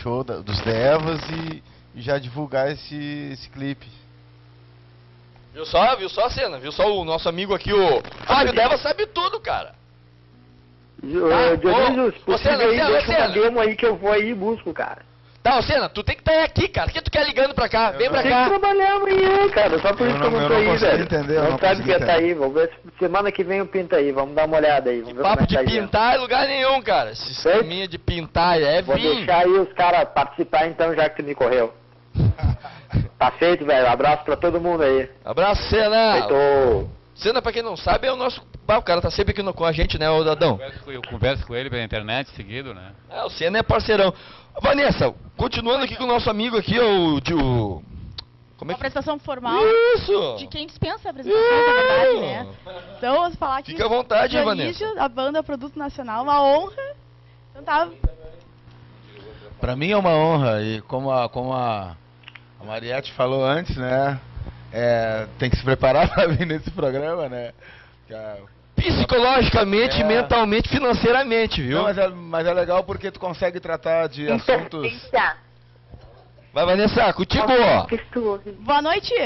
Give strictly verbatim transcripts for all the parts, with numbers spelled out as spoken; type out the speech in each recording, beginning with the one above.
show da, dos Devas e, e já divulgar esse, esse clipe. Viu só? Viu só a cena? Viu só o nosso amigo aqui, o Fábio Deva sabe tudo, cara. Ô, Dionísio, se possível aí, Senna, deixa uma Senna. demo aí que eu vou aí e busco, cara. Tá, ô Senna, tu tem que estar aqui, cara. Por que tu quer ligando pra cá? Vem pra Tem cá. que trabalhar amanhã, cara. Só por Eu isso que eu não- não eu tô não aí, consigo velho. entender, eu não não sabe consigo que ia tá entender. aí. Vamos ver se semana que vem eu pinto aí. Vamos dar uma olhada aí. Vamos ver como Papo é que de tá aí. pintar em lugar nenhum, cara. Sisteminha de pintar, é Vou vinho. deixar aí os caras participar então, já que tu me correu. Tá feito, velho. Abraço pra todo mundo aí. Abraço, Senna. Feito. Senna, pra quem não sabe, é o nosso... Ah, o cara tá sempre aqui no- com a gente, né, ô Dadão? Eu converso com- Eu converso com ele pela internet seguido, né? É, o Senna é parceirão. Vanessa, continuando aqui com o nosso amigo aqui, o... De, o como é Uma que... apresentação formal Isso! de quem dispensa apresentações, na verdade, né? Então, vamos falar aqui. Fica à vontade, Dionísio, a banda Produto Nacional, uma honra. Então tá. Pra mim é uma honra e como a, como a, a Mariette falou antes, né? É, tem que se preparar pra vir nesse programa, né? Que a- Psicologicamente, É. mentalmente, financeiramente, viu? Não, mas, é, mas é legal porque tu consegue tratar de assuntos. Inteligência. Vai, Vanessa, contigo, ó. Que tu ouve. Boa noite.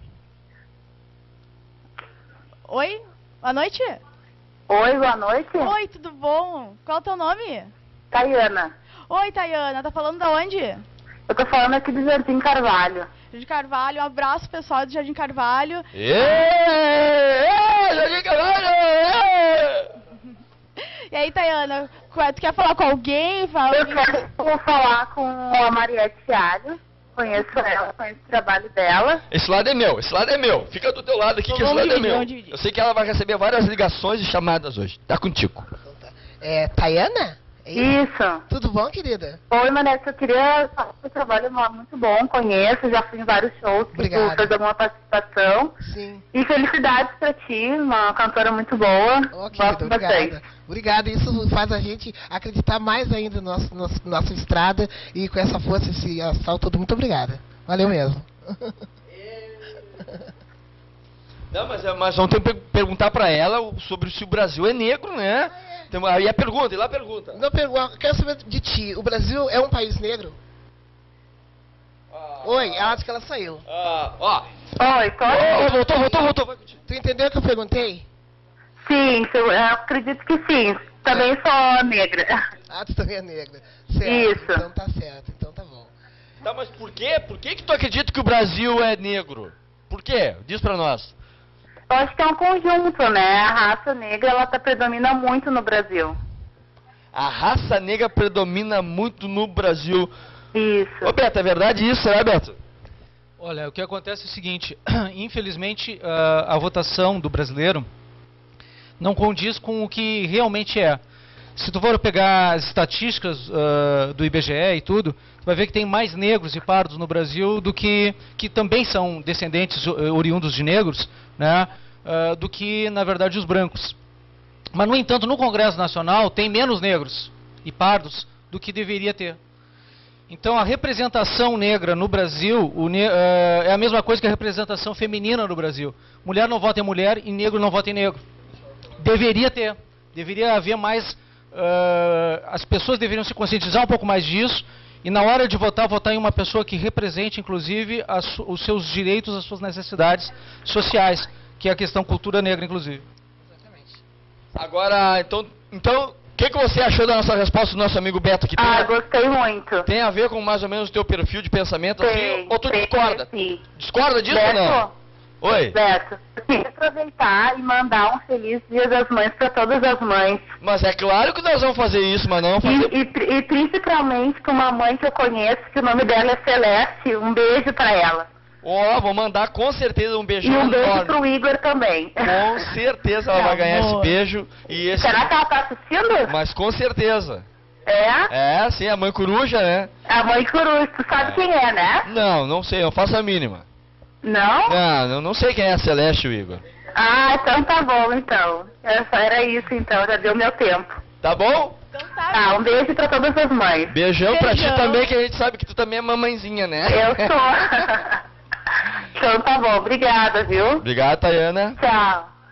Oi? Boa noite? Oi, boa noite. Oi, tudo bom? Qual é o teu nome? Tayana. Oi, Tayana. Tá falando da onde? Eu tô falando aqui do Jardim Carvalho. Jardim Carvalho. Um abraço, pessoal do Jardim Carvalho. Ê, ê, Jardim Carvalho, ê! E aí, Tayana, tu quer falar com alguém? Fala... Eu quero vou falar com a Mariette Alho. Conheço ela, conheço o trabalho dela. Esse lado é meu, esse lado é meu. Fica do teu lado aqui, que esse Vamos lado é dividir, meu. vamos dividir. Eu sei que ela vai receber várias ligações e chamadas hoje. Tá contigo. É, Tayana? Isso. Tudo bom, querida? Oi, Mariette, eu queria falar que o trabalho é muito bom, conheço, já fui em vários shows que Obrigada. tu fez alguma participação. Sim. E felicidades pra ti, uma cantora muito boa. Ó, querida, Gosto bastante. obrigada. Obrigada, isso faz a gente acreditar mais ainda na nossa, nossa, nossa estrada e com essa força, esse astral todo. Muito obrigada. Valeu mesmo. Não, mas, é- mas vamos ter que per- perguntar pra ela o- sobre se o Brasil é negro, né? Tem- aí a pergunta, e lá a pergunta. Não pergunto, quero saber de ti. O Brasil é um país negro? Oi, acho que ela saiu. Ah, ó. Oi, tô Ó, voltou, voltou, voltou. Vai contigo. Tu entendeu o que eu perguntei? Sim, eu eu acredito que sim. Também sou negra. Ah, tu também é negra. Certo. Isso. Então tá certo, então tá bom. Tá, mas por quê? Por que que tu acredita que o Brasil é negro? Por quê? Diz pra nós. Eu acho que é um conjunto, né? A raça negra, ela tá predomina muito no Brasil. A raça negra predomina muito no Brasil. Isso. Ô, Beto, é verdade isso, né, Beto? Olha, o que acontece é o seguinte, infelizmente a, a votação do brasileiro não condiz com o que realmente é. Se tu for pegar as estatísticas uh, do I B G E e tudo, tu vai ver que tem mais negros e pardos no Brasil do que, que também são descendentes uh, oriundos de negros, né, uh, do que, na verdade, os brancos. Mas, no entanto, no Congresso Nacional tem menos negros e pardos do que deveria ter. Então, a representação negra no Brasil o ne uh, é a mesma coisa que a representação feminina no Brasil. Mulher não vota em mulher e negro não vota em negro. Deveria ter. Deveria haver mais... Uh, as pessoas deveriam se conscientizar um pouco mais disso e, na hora de votar, votar em uma pessoa que represente, inclusive, as, os seus direitos, as suas necessidades sociais, que é a questão cultura negra, inclusive. Agora, então, então, o que, que você achou da nossa resposta do nosso amigo Beto? Que tem, Ah, a, gostei muito. tem a ver com mais ou menos o teu perfil de pensamento, Tem, assim, ou tu tem, discorda? sim. Discorda disso ou não? Beto, Oi? Beto, eu queria aproveitar e mandar um feliz Dia das Mães para todas as mães. Mas é claro que nós vamos fazer isso, mas não fazer... E, e, pri- e principalmente para uma mãe que eu conheço, que o nome dela é Celeste. Um beijo para ela. Ó, vou mandar com certeza um E beijão um beijo enorme. pro Igor também. Com certeza ela vai ganhar esse Amor. beijo e esse... Será que ela tá assistindo? Mas com certeza. É? É, sim, a mãe coruja, né? A mãe Coruja, tu sabe quem é, né? Não, não sei, eu faço a mínima. Não? Não, eu não sei quem é a Celeste, o Igor. Ah, então tá bom, então. Era, só era isso, então. Já deu meu tempo. Tá bom? Então tá. Tá, um beijo pra todas as mães. Beijão, pra ti Beijão. também, que a gente sabe que tu também é mamãezinha, né? Eu sou. Então tá bom, obrigada, viu? Obrigado, Tayana. Tchau.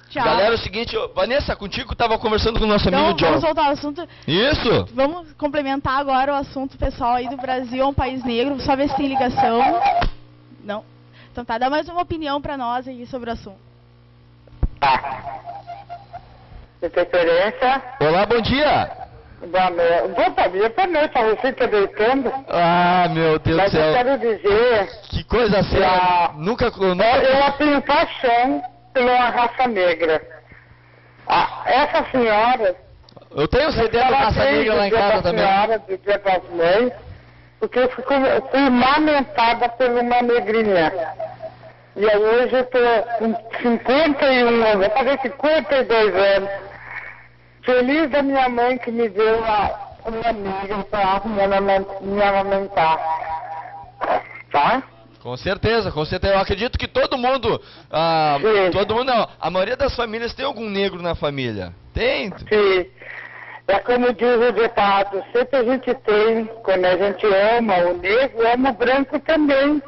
Tchau. Galera, é o seguinte, ó, Vanessa, contigo tava conversando com o nosso Então, amigo John. vamos voltar ao assunto. Isso! Vamos complementar agora o assunto pessoal aí do Brasil, é um país negro, só ver se tem ligação. Não. Então tá, dá mais uma opinião pra nós aí sobre o assunto. Tá. Interferência. Olá, bom dia! Boa noite. Boa noite, boa noite, a você tá deitando. Ah, meu Deus do Mas eu céu. quero dizer, Que coisa séria. Ah, Nunca... eu, nunca... eu tenho paixão pela raça negra. Ah, essa senhora... Eu tenho o C D da Raça Negra lá em casa também. Senhora, do Dia das Mães, porque eu fui, fui amamentada por uma negrinha. E aí hoje eu tô com cinquenta e um anos, eu fazer cinquenta e dois anos. Feliz da minha mãe que me deu uma, uma negra para me amamentar, me amamentar. Tá? Com certeza, com certeza. Eu acredito que todo mundo, ah, Sim. todo mundo não, a maioria das famílias tem algum negro na família. Tem? Sim. É como diz o ditado, sempre a gente tem, quando a gente ama o negro, ama o branco também.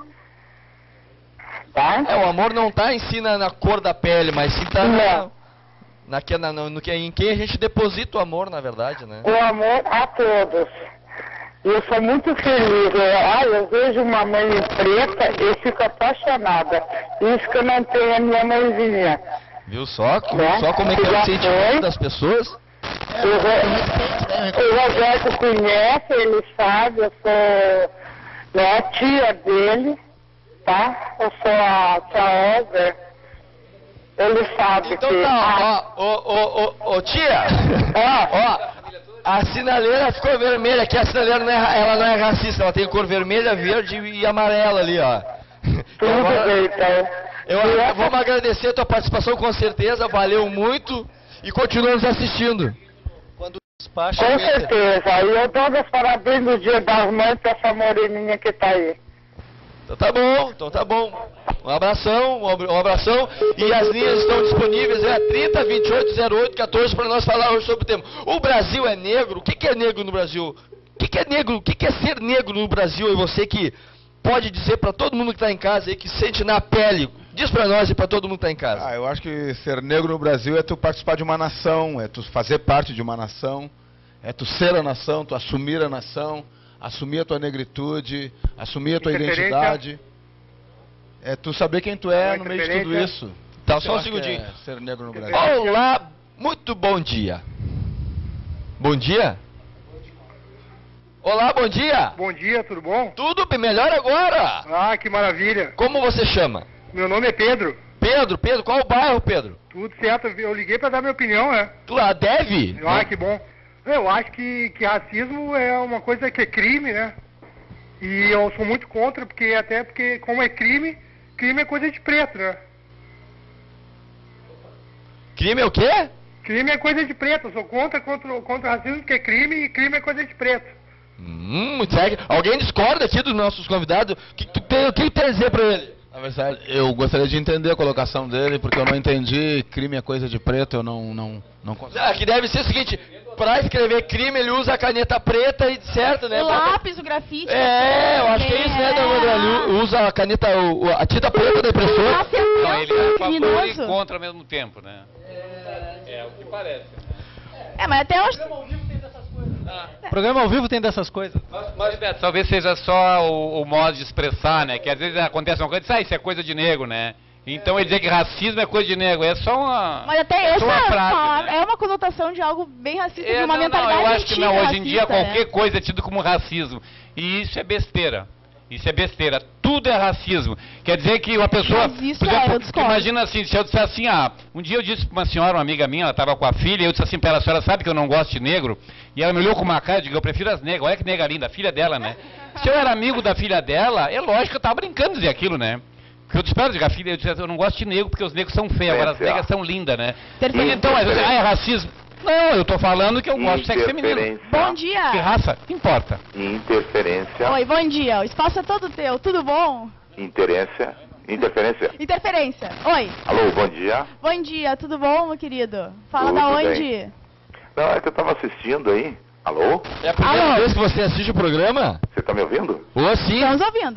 Tá? É, o amor não tá em si na, na cor da pele, mas sim tá na, Não. na, que- na- no, no que, em quem a gente deposita o amor, na verdade, né? O amor a todos. E eu sou muito feliz. Eu, ah, eu vejo uma mãe preta e fico apaixonada. Isso que eu não tenho a minha mãezinha. Viu só? Que- Né? Só como é que é o Já sentimento foi. das pessoas? O, Ro- o Roberto conhece, ele sabe, eu sou né, a tia dele, tá? Eu sou a tia Olga. Ele sabe Então que... tá, ó, ó, ó, ó, ó, tia! Ó, a sinaleira ficou vermelha, aqui a sinaleira não é, ela não é racista, ela tem cor vermelha, verde e amarela ali, ó. Tudo Agora- bem, então. Eu, eu vamos agradecer a tua participação com certeza, valeu muito e continua nos assistindo. Despacha, Com Peter. certeza. E eu dou os parabéns no Dia das Mães pra essa moreninha que tá aí. Então tá bom, então tá bom. Um abração, um abra- um abração. E as linhas estão disponíveis, é trinta, vinte e oito, zero oito, quatorze para nós falar hoje sobre o tema. O Brasil é negro? O que, que é negro no Brasil? O que, que é negro? O que, que é ser negro no Brasil? E você que pode dizer para todo mundo que tá em casa aí, que sente na pele, diz para nós e para todo mundo que tá em casa. Ah, eu acho que ser negro no Brasil é tu participar de uma nação, é tu fazer parte de uma nação, é tu ser a nação, tu assumir a nação, assumir a tua negritude, assumir a tua Interferência. identidade. É tu saber quem tu é Uma no meio de tudo interferência. isso. Tá, Eu só um acho que segundinho. é ser negro no Brasil. Olá, muito bom dia. Bom dia? Olá, bom dia. Bom dia, tudo bom? Tudo bem, melhor agora. Ah, que maravilha. Como você chama? Meu nome é Pedro. Pedro, Pedro, qual o bairro, Pedro? Tudo certo. Eu liguei pra dar minha opinião, né? Tu a deve? Ah, que bom. Eu acho que, que racismo é uma coisa que é crime, né? E eu sou muito contra, porque até porque como é crime, crime é coisa de preto, né? Crime é o quê? Crime é coisa de preto. Eu sou contra, contra, contra o racismo, porque é crime e crime é coisa de preto. Hum, segue. Alguém discorda aqui dos nossos convidados? O que tu tem, o que tu tem a dizer pra ele? Na verdade, eu gostaria de entender a colocação dele, porque eu não entendi crime é coisa de preto, eu não, não, não consigo. Ah, que deve ser o seguinte, pra escrever crime ele usa a caneta preta e certo, né? O lápis, o grafite. É, eu acho que é isso, né, Dona Ele usa a caneta, o, o- a tinta preta da impressora. Tá sendo Não, ele é a favor e criminoso. contra ao mesmo tempo, né? É o que parece. É, mas até hoje... Programa ao vivo tem dessas coisas. Mas, mas Beto, talvez seja só o, o modo de expressar, né? Que às vezes acontece uma coisa e diz, ah, isso é coisa de negro, né? Então ele dizer que racismo é coisa de negro, é só uma... Mas até é essa só uma frase, palavra né? é uma conotação de algo bem racista, É, de uma não, não, mentalidade eu acho que não. antiga Hoje em dia racista, qualquer né? coisa é tido como racismo. E isso é besteira. Isso é besteira. Tudo é racismo. Quer dizer que uma pessoa... Mas isso por é, exemplo, eu discordo. imagina assim, se eu disser assim, ah, um dia eu disse pra uma senhora, uma amiga minha, ela estava com a filha, e eu disse assim pra ela, a senhora sabe que eu não gosto de negro? E ela me olhou com uma cara, eu digo, eu prefiro as negras. Olha que nega linda, a filha dela, né? Se eu era amigo da filha dela, é lógico que eu tava brincando de dizer aquilo, né? Porque eu espero dizer, a filha, eu disse, eu não gosto de negro porque os negros são feios, agora as negras são lindas, né? Perfeito. Então, mas, ah, é racismo. Não, eu tô falando que eu gosto de sexo feminino. Bom Que dia. raça? Não importa. Interferência, Oi, bom dia. O espaço é todo teu. Tudo bom? interferência, interferência. Interferência. Oi. Alô, bom dia. Bom dia. Tudo bom, meu querido? Fala Tudo da onde? bem. Não, é que eu tava assistindo aí. Alô? É a primeira Alô? vez que você assiste o programa? Você tá me ouvindo? Ou sim. Estamos ouvindo.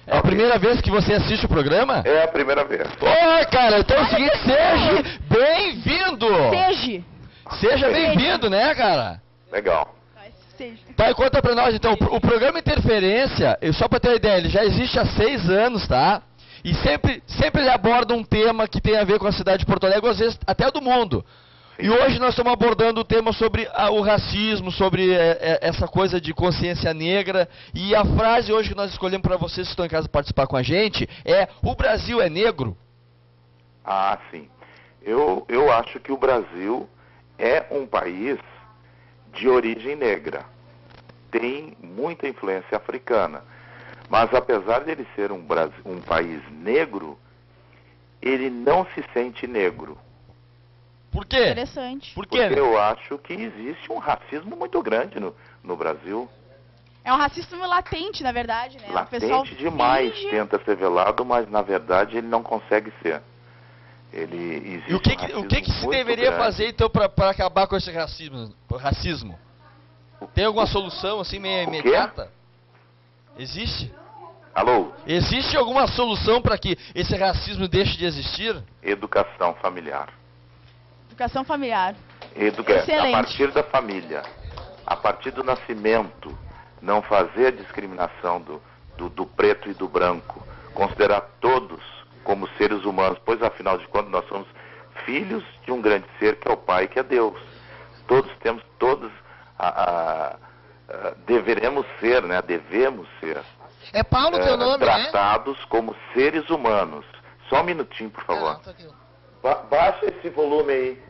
É a primeira vez que você assiste o programa? É a primeira vez. Ô, cara, então é o seguinte, seja bem-vindo! Seja. Seja bem-vindo, né, cara? Legal. Seja. Tá, e conta pra nós, então, o programa Interferência, eu- só pra ter uma ideia, ele já existe há seis anos, tá? E sempre, sempre ele aborda um tema que tem a ver com a cidade de Porto Alegre, às vezes até do mundo. E hoje nós estamos abordando o tema sobre a- o racismo, sobre é, é, essa coisa de consciência negra. E a frase hoje que nós escolhemos para vocês que estão em casa participar com a gente é: o Brasil é negro? Ah, sim. Eu, eu acho que o Brasil é um país de origem negra. Tem muita influência africana. Mas apesar de ele ser um, Brasil, um país negro, ele não se sente negro. Por quê? Interessante. Por quê? Porque eu acho que existe um racismo muito grande no, no Brasil. É um racismo latente, na verdade, né? O pessoal Latente demais, finge- tenta ser velado, mas na verdade ele não consegue ser. Ele existe E o que, um que- o racismo que, que se muito deveria grande. fazer, então, para acabar com esse racismo? racismo? Tem alguma solução, assim, meio O quê? imediata? Existe? Alô? Existe alguma solução para que esse racismo deixe de existir? Educação familiar. Educação familiar. Educa Excelente. A partir da família, a partir do nascimento, não fazer a discriminação do, do, do preto e do branco, considerar todos como seres humanos, pois afinal de contas nós somos filhos de um grande ser que é o Pai, que é Deus. Todos temos, todos a, a, a, deveremos ser, né? Devemos ser É Paulo teu eh, nome, né? tratados como seres humanos. Só um minutinho, por favor. Ah, tá aqui. Ba- baixa esse volume aí.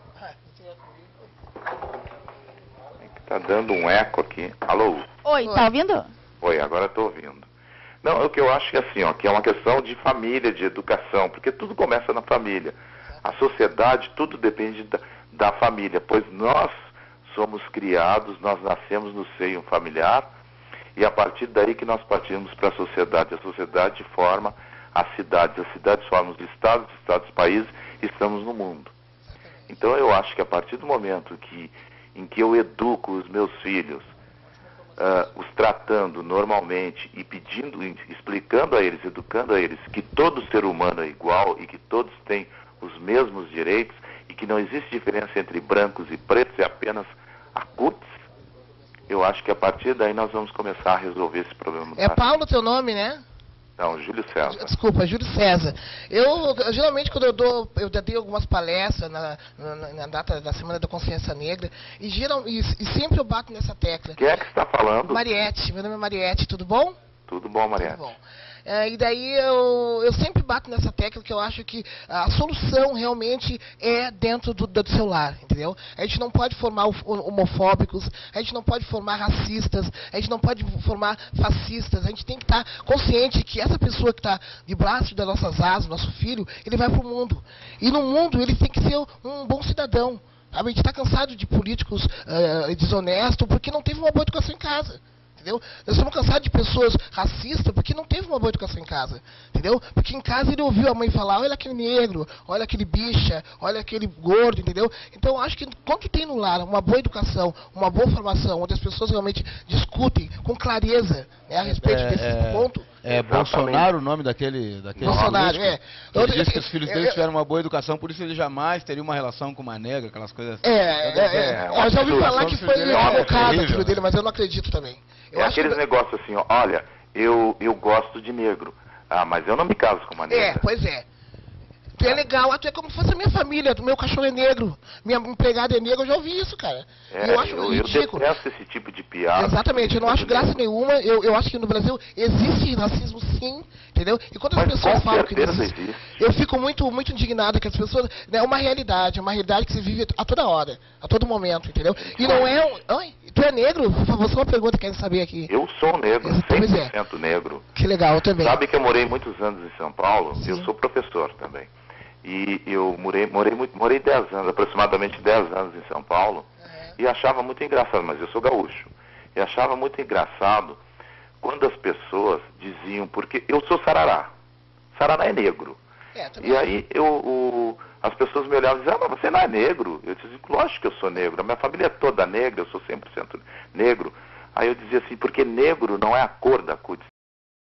Tá dando um eco aqui. Alô? Oi, tá ouvindo? Oi, agora estou ouvindo. Não, o que eu acho que é assim, ó, que é uma questão de família, de educação, porque tudo começa na família. A sociedade, tudo depende da, da família, pois nós somos criados, nós nascemos no seio familiar, e a partir daí que nós partimos para a sociedade. A sociedade forma as cidades, as cidades formam os estados, os estados países, e estamos no mundo. Então eu acho que a partir do momento que, em que eu educo os meus filhos, uh, os tratando normalmente e pedindo, explicando a eles, educando a eles que todo ser humano é igual e que todos têm os mesmos direitos e que não existe diferença entre brancos e pretos, é apenas a cutis, eu acho que a partir daí nós vamos começar a resolver esse problema. É Paulo teu nome, né? Não, Júlio César. Desculpa, Júlio César. Eu, eu, geralmente, quando eu dou, eu já dei algumas palestras na, na, na data da Semana da Consciência Negra, e, geral, e, e sempre eu bato nessa tecla. Quem é que está falando? Mariette, meu nome é Mariette, tudo bom? Tudo bom, Mariette? Tudo bom. É, e daí eu, eu sempre bato nessa tecla que eu acho que a solução realmente é dentro do, do seu lar, entendeu? A gente não pode formar homofóbicos, a gente não pode formar racistas, a gente não pode formar fascistas, a gente tem que estar consciente que essa pessoa que está debaixo das nossas asas, nosso filho, ele vai para o mundo. E no mundo ele tem que ser um bom cidadão. A gente está cansado de políticos uh, desonestos porque não teve uma boa educação em casa. Entendeu? Nós estamos cansados de pessoas racistas porque não teve uma boa educação em casa. Entendeu? Porque em casa ele ouviu a mãe falar, olha aquele negro, olha aquele bicha, olha aquele gordo, entendeu? Então eu acho que quando tem no lar uma boa educação, uma boa formação, onde as pessoas realmente discutem com clareza, né, a respeito É, desse é, ponto. É Exatamente. Bolsonaro o nome daquele, daquele Bolsonaro, político? é. Ele Eu- disse que os filhos eu- dele eu- tiveram uma boa educação, por isso ele jamais teria uma relação com uma negra, aquelas coisas assim. É, é, é, é, eu já ouvi absurdo. falar que foi Filho dele é equivocado o terrível, filho né? dele, mas eu não acredito também. Eu É acho aqueles que... negócios assim, ó, olha, eu, eu gosto de negro. Ah, mas eu não me caso com uma negra. É, pois é. Tu é legal, ah, tu é como se fosse a minha família, o meu cachorro é negro, minha empregada é negra, eu já ouvi isso, cara. É, E eu acho eu, eu ridículo. detesto esse tipo de piada. Exatamente, eu não acho graça nenhuma, eu, eu acho que no Brasil existe racismo sim, entendeu? E quando as Mas pessoas com falam que não certeza existe, existe. eu fico muito, muito indignado que as pessoas, né, é uma realidade, é uma realidade que se vive a toda hora, a todo momento, entendeu? E não é um... Oi, tu é negro? Por favor, só uma pergunta que eu quero saber aqui. Eu sou negro, Pois cem é. por cento negro. Que legal, eu também. Sabe que eu morei muitos anos em São Paulo? Sim. Eu sou professor também. E eu morei, morei, muito, morei dez anos, aproximadamente dez anos em São Paulo, e achava muito engraçado, mas eu sou gaúcho, e achava muito engraçado quando as pessoas diziam, porque eu sou sarará, sarará é negro. É, também. E aí eu, o, as pessoas me olhavam e diziam, ah, mas você não é negro? Eu dizia, lógico que eu sou negro, a minha família é toda negra, eu sou cem por cento negro. Aí eu dizia assim, porque negro não é a cor da cutis,